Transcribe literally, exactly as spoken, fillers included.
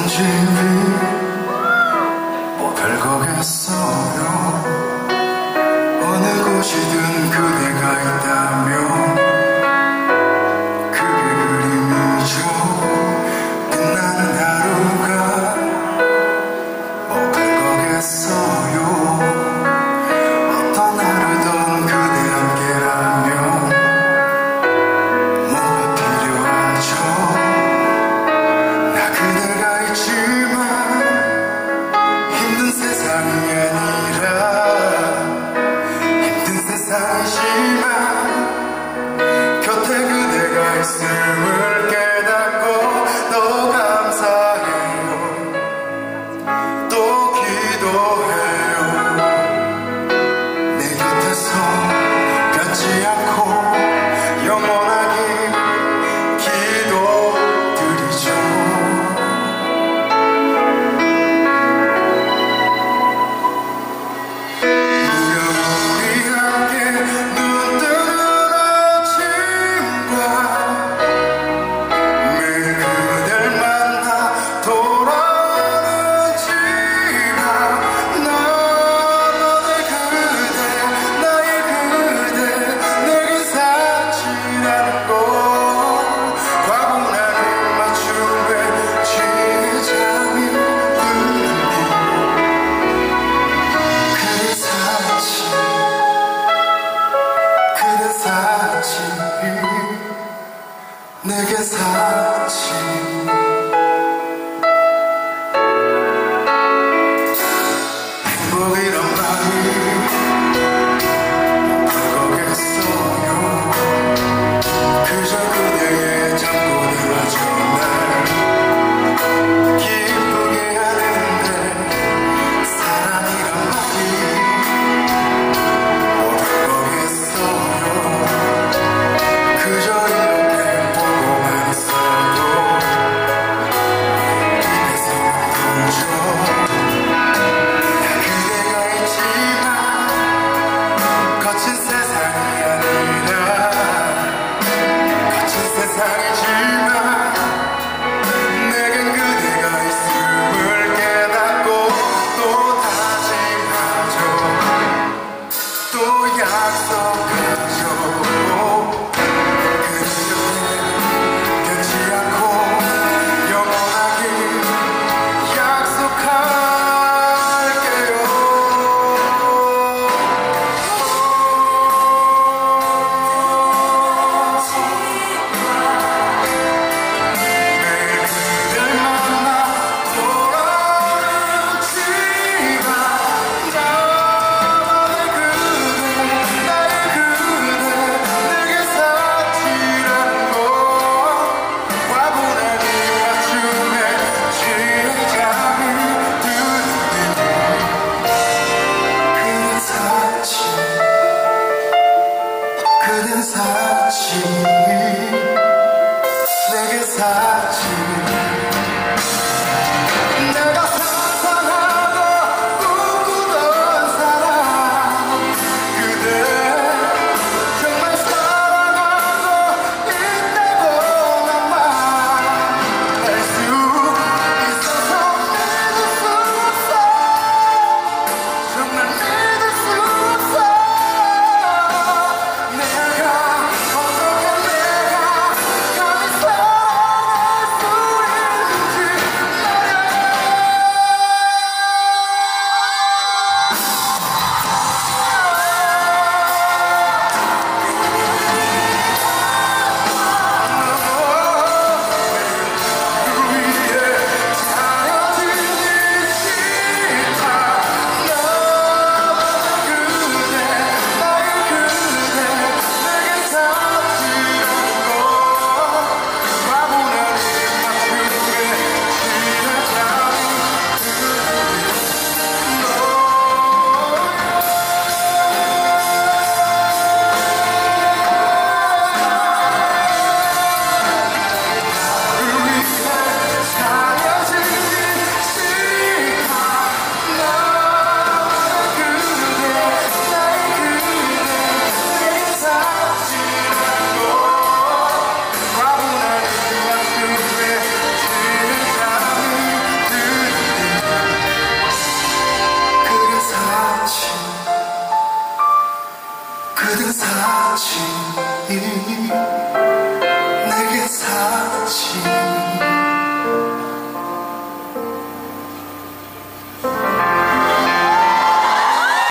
집이 뭐 별거겠어요. 어느 곳이든 그대가 있다면 그게 그림이죠. 빛나는 하루가 뭐 별거겠어요. 어떤 하루든 그대 함께라면 뭐가 필요하죠. 나 그대가 있지만 힘든 세상이 아니라 힘든 세상이지만 곁에 그대가 있음을 깨닫고 더 감사해요. 또 기도해요. 내 곁에서 변치 않고 영원하길 기도드리죠. 내게 사치 행복이란 말이 그거겠어요. 그저 그대의 잠꼬대가 전날 기쁘게 하는데 사랑이란 말이 그거겠어요. 그저 그댄 사치 내게 사치 내가 상상하고 꿈꾸던 사람 그대 정말 사랑하고 있다고 난 말할 수 있어서 믿을 수 없어. 정말 믿을 수 없어. 내가 어떻게 내가 감히 사랑해. 그댄 사치니 내겐 사치